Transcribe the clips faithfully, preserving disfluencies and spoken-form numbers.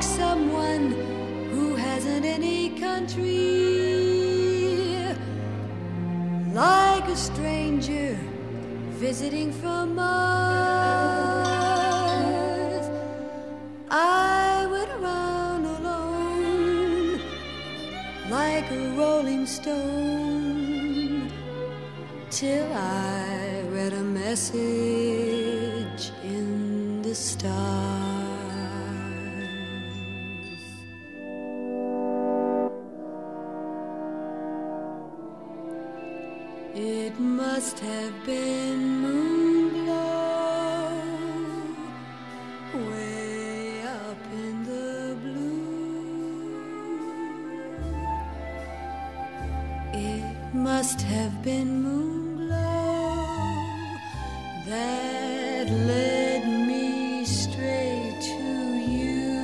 like someone who hasn't any country, like a stranger visiting from Mars. I went around alone like a rolling stone till I read a message in the stars. It must have been Moonglow, way up in the blue. It must have been Moonglow that led me straight to you.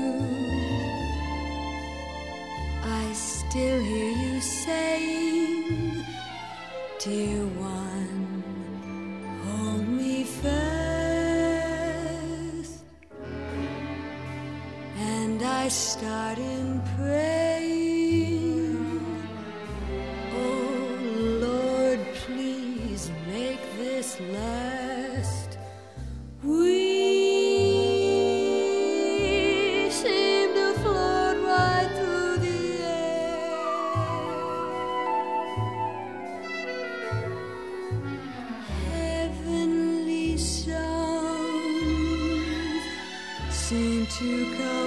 I still hear you saying, dear one, hold me fast. And I start in praying, oh Lord, please make this last. We seem to float right through the air. Heavenly sounds seem to come